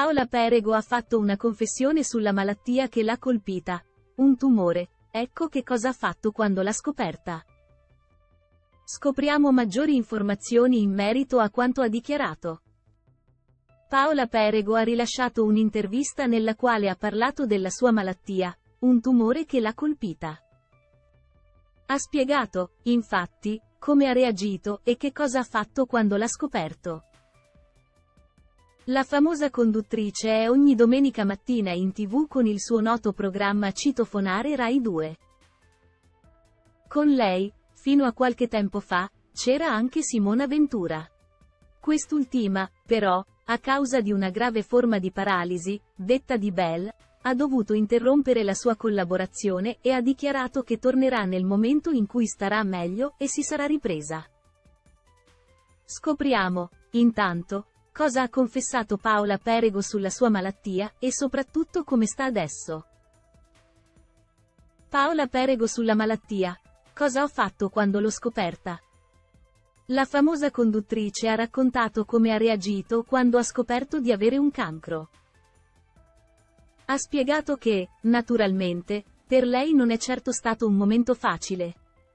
Paola Perego ha fatto una confessione sulla malattia che l'ha colpita. Un tumore. Ecco che cosa ha fatto quando l'ha scoperta. Scopriamo maggiori informazioni in merito a quanto ha dichiarato. Paola Perego ha rilasciato un'intervista nella quale ha parlato della sua malattia, un tumore che l'ha colpita. Ha spiegato, infatti, come ha reagito e che cosa ha fatto quando l'ha scoperto. La famosa conduttrice è ogni domenica mattina in TV con il suo noto programma Citofonare Rai 2. Con lei, fino a qualche tempo fa, c'era anche Simona Ventura. Quest'ultima, però, a causa di una grave forma di paralisi, detta di Bell, ha dovuto interrompere la sua collaborazione e ha dichiarato che tornerà nel momento in cui starà meglio e si sarà ripresa. Scopriamo, intanto, cosa ha confessato Paola Perego sulla sua malattia e soprattutto come sta adesso. Paola Perego sulla malattia. Cosa ho fatto quando l'ho scoperta? La famosa conduttrice ha raccontato come ha reagito quando ha scoperto di avere un cancro. Ha spiegato che, naturalmente, per lei non è certo stato un momento facile.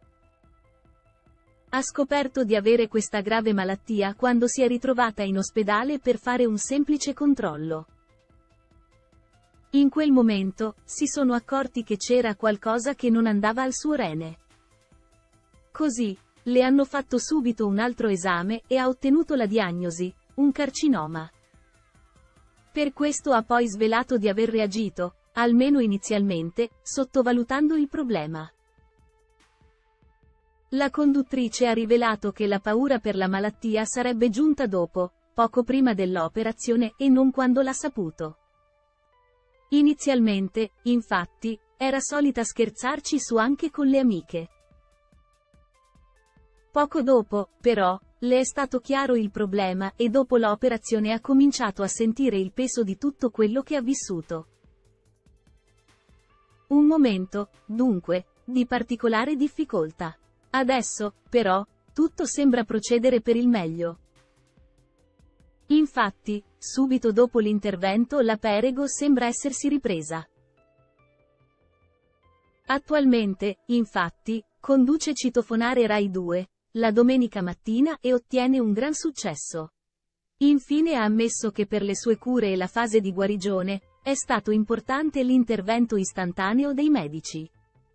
Ha scoperto di avere questa grave malattia quando si è ritrovata in ospedale per fare un semplice controllo. In quel momento, si sono accorti che c'era qualcosa che non andava al suo rene. Così, le hanno fatto subito un altro esame e ha ottenuto la diagnosi, un carcinoma. Per questo ha poi svelato di aver reagito, almeno inizialmente, sottovalutando il problema. La conduttrice ha rivelato che la paura per la malattia sarebbe giunta dopo, poco prima dell'operazione e non quando l'ha saputo. Inizialmente, infatti, era solita scherzarci su anche con le amiche. Poco dopo, però, le è stato chiaro il problema e dopo l'operazione ha cominciato a sentire il peso di tutto quello che ha vissuto. Un momento, dunque, di particolare difficoltà. Adesso, però, tutto sembra procedere per il meglio. Infatti, subito dopo l'intervento la Perego sembra essersi ripresa. Attualmente, infatti, conduce Citofonare Rai 2, la domenica mattina e ottiene un gran successo. Infine ha ammesso che per le sue cure e la fase di guarigione, è stato importante l'intervento istantaneo dei medici.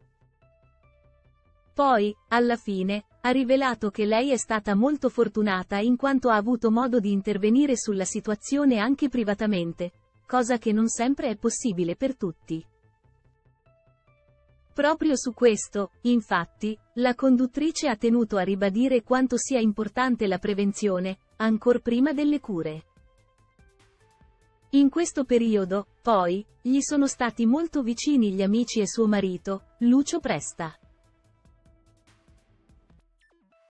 Poi, alla fine, ha rivelato che lei è stata molto fortunata in quanto ha avuto modo di intervenire sulla situazione anche privatamente, cosa che non sempre è possibile per tutti. Proprio su questo, infatti, la conduttrice ha tenuto a ribadire quanto sia importante la prevenzione, ancor prima delle cure. In questo periodo, poi, gli sono stati molto vicini gli amici e suo marito, Lucio Presta.